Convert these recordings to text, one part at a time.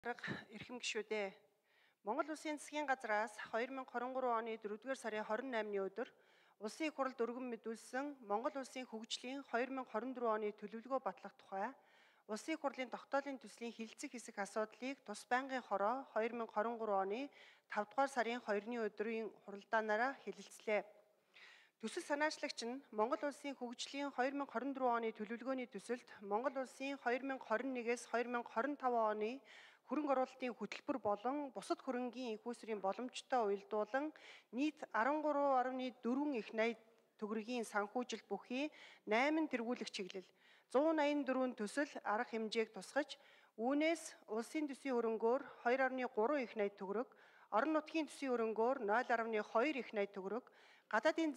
Эрхэм гишүүдээ Монгол Улсын засгийн газраас 2023 оны 4-р сарын 28-ны өдөр Улсын их хурлд өргөн мэдүүлсэн Монгол Улсын хөгжлийн 2024 оны төлөвлөгөө батлах тухай Улсын их хурлын тогтоолын төслийн хилцэх хэсэг асуудлыг тус байнгын хороо 2023 оны 5-р сарын 2-ны өдрийн хуралдаанаараа хэлэлцлээ. Төсөл санаачлагч нь Монгол Улсын хөгжлийн 2024 оны төлөвлөгөөний төсөлд Монгол Улсын 2021-с 2025 оны хөрөнгө оруулалтын хөтөлбөр болон бусад хөрөнгийн их үүсвэрийн боломжтой уялдуулан нийт 13.4 их найд төгрөгийн санхүүжилт бүхий 8 тэргүүлэх чиглэл 184 төсөл арга хэмжээг тусгаж үүнээс улсын төсвийн хөрөнгөөр 2.3 их найд төгрөг, орон нутгийн төсвийн хөрөнгөөр 0.2 их найд төгрөг, гадаадын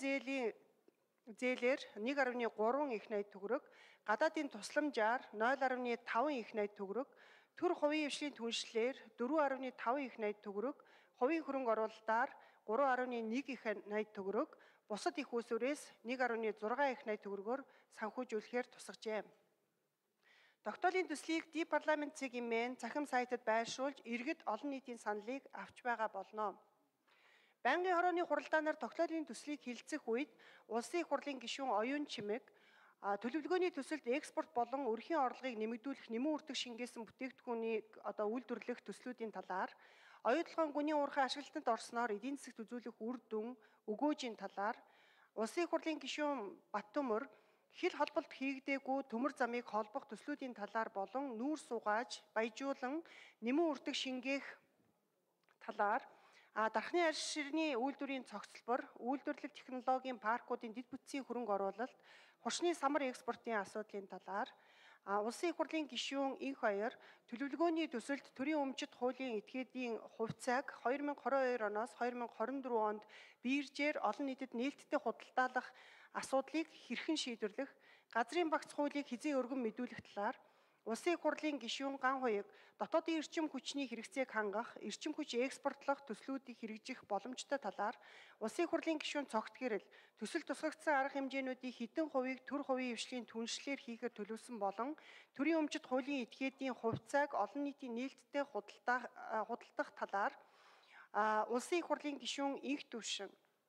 зээлээр 1.3 их найд төгрөг, гадаадын тусламжаар 0.5 их найд төгрөг, төр хувийн хвшлийн түншлэлээр 4.5 их найд төгрөг, хувийн хөрөнгө оруулалтаар 3.1 их найд төгрөг, бусад их үүсвэрээс 1.6 их найд төгрөгөөр санхүүжүүлэхээр тусгажээ. Тогтоолын төслийг парламент цэгийн цахим сайтад байршуулж иргэд олон нийтийн саналыг авч байгаа болно. Байнгын хорооны хуралдаанаар тогтоолын төслийг хэлэлцэх үед Улсын их хурлын гишүүн оюун чимэг төлөвлөгөөний төсөлд экспорт болон өрхийн орлогыг нэмэгдүүлэх нэмэн үртэг шингээсэн бүтээгдэхүүнийг үйлдвэрлэх төслүүдийн талаар, оюутлогын гүний уурхай ашиглалтанд орсноор эдийн засагт үзүүлэх үр дүн, өгөөжийн талаар, Улсын их хурлын гишүүн Баттөмөр хил холболт хийгдээгүй төмөр замыг холбох төслүүдийн талаар болон нүүр сугааж, баяжуулан нэмэн үртэг шингээх талаар, дархны арьс ширний үйлдвэрийн цогцлбор, үйлдвэрлэл технологийн паркуудын дэд бүтцийн хөрөнгө оруулалт, хурцны самар экспортын асуудлын талаар, Улсын их хурлын гишүүн Инх баяр төлөвлөгөөний төсөлд төрийн өмчит хуулийн этгээдийн хувьцааг 2022 оноос 2024 онд бииржээр олон нийтэд нээлттэй худалдаалах асуудлыг хэрхэн шийдвэрлэх, газрын багц хуулийг хэзээ өргөн мэдүүлэх талаар, Улсын их хурлын гишүүн Ган Хуйг дотоодын эрчим хүчний хэрэгцээг хангах, эрчим хүч экспортлох төслүүдийг хэрэгжих боломжтой талаар, Улсын их хурлын гишүүн Цогт Гэрэл төсөл тусгагдсан арга хэмжээнүүдийн хэдэн хувийг төр хувийн хвшлийн түншлэлээр хийхээр төлөвлөсөн болон төрийн өмчит хуулийн этгээдийн хувьцааг олон нийтийн нээлттэй худалдах талаар, Улсын их хурлын гишүүн Инх Төвшин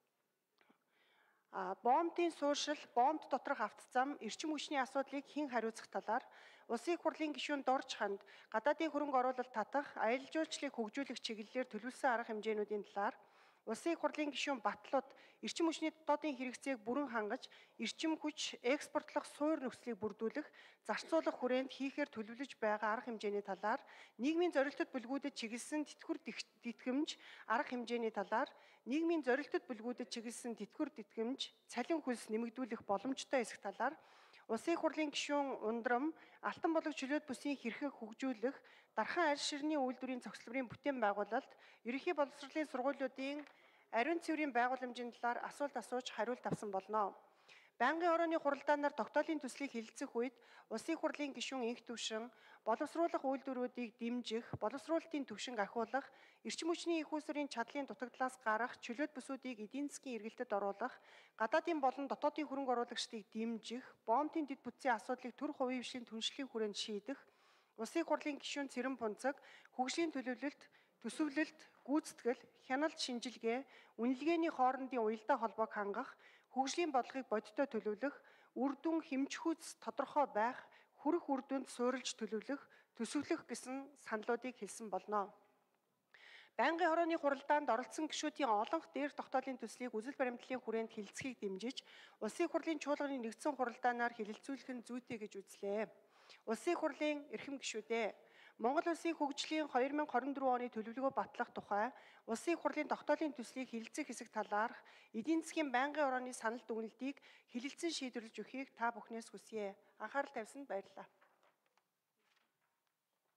бомбын сууршил, бомб доторх автозам, эрчим хүчний асуудлыг хэн хариуцах талаар, Улсын их хурлын гишүүн Дорж Ханд гадаадын хөрөнгө оруулалт татах, аялал жуулчлалыг хөгжүүлэх чиглэлээр төлөвлөсөн арга хэмжээнүүдийн талаар, Улсын их хурлын гишүүн Батлууд эрчим хүчний дотоодын хэрэгцээг бүрэн хангаж, эрчим хүч экспортлох суур нөхцөлийг бүрдүүлэх, зарцуулах хүрээнд хийхээр төлөвлөж байгаа арга хэмжээний талаар, нийгмийн зорилтод бүлгүүдэд чиглэсэн тэтгэвэр тэтгэмж арга хэмжээний талаар, нийгмийн зорилтод бүлгүүдэд чиглэсэн тэтгэвэр тэтгэмж цалин хөлс нэмэгдүүлэх боломжтой эсэх талаар, Улсын их хурлын гишүүн Ундрам алтан болог чөлөөт бүсийн хэрхэг хөгжүүлэх, дархан арьс ширний үйлдвэрийн цогцлборын бүтээн байгуулалт, ерөнхий боловсролын сургуулиудын ариун цэврийн байгууламжийн талаар асуулт асууж хариулт авсан болно. Байнгын хорооны хуралдаанаар тогтоолын төслийг хэлэлцэх үед Улсын их хурлын гишүүн Инх Төвшин боловсруулах үйлдвэрүүдийг дэмжих, боловсруулалтын төвшинг ахиулах, эрчим хүчний их үүсвэрийн чадлын дутагдлаас гарах чөлөөт бүсүүдийг эдийн засгийн эргэлтэд оруулах, гадаадын болон дотоодын хөрөнгө оруулагчдыг дэмжих, бомбын дэд бүтцийн асуудлыг төр хувийн хвшлийн түншлэлийн хүрээнд шийдэх, Улсын их хурлын гишүүн Цэрэн Пунцаг хөгжлийн төлөвлөлт, төсөвлөлт, гүйцэтгэл, хяналт шинжилгээ, үнэлгээний хоорондын уялдаа холбоог хангах, хөгжлийн бодлогыг бодиттой төлөвлөх, үр дүн хэмжихүйц тодорхой байх, хүрэх үр дүнд суурилж төлөвлөх, төсөвлөх гэсэн саналуудыг хэлсэн болно. Байнгын хорооны хуралдаанд оролцсон гишүүдийн олонх дээрх тогтоолын төслийг үзэл баримтлалын хүрээнд хэлэлцэхийг дэмжиж, Улсын их хурлын чуулганы нэгдсэн хуралдаанаар хэлэлцүүлэх нь зүйтэй гэж үзлээ. Улсын их хурлын эрхэм гишүүдээ Монгол Улсын хөгжлийн 2024 оны төлөвлөгөө батлах тухай Улсын их хурлын тогтоолын төслийг хэлэлцэх хэсэг талаарх эдийн засгийн байнгын хорооны санал дүгнэлтийг хэлэлцэн шийдвэрлэж өгөхийг та бүхнээс хүсье. Анхаарал тавьсанд баярлалаа.